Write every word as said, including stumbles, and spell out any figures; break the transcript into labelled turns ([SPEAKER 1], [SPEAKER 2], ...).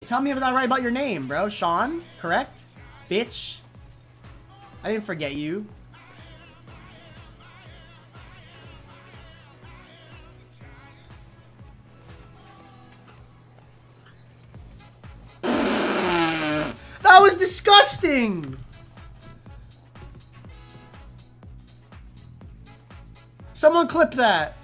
[SPEAKER 1] Tell me if I'm not right about your name, bro. Sean, correct? Bitch. I didn't forget you. That was disgusting! Someone clip that.